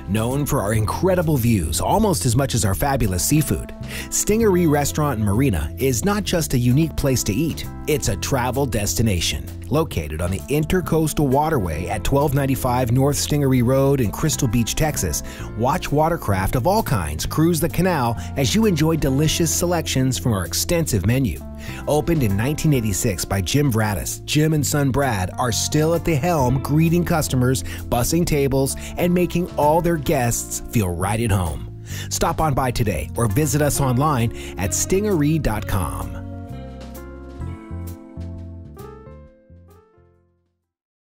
Known for our incredible views almost as much as our fabulous seafood, Stingaree Restaurant in Marina is not just a unique place to eat, it's a travel destination. Located on the Intercoastal Waterway at 1295 North Stingaree Road in Crystal Beach, Texas, watch watercraft of all kinds cruise the canal as you enjoy delicious selections from our extensive menu. Opened in 1986 by Jim Vratis, Jim and son Brad are still at the helm greeting customers, bussing tables, and making all their guests feel right at home. Stop on by today or visit us online at stingaree.com.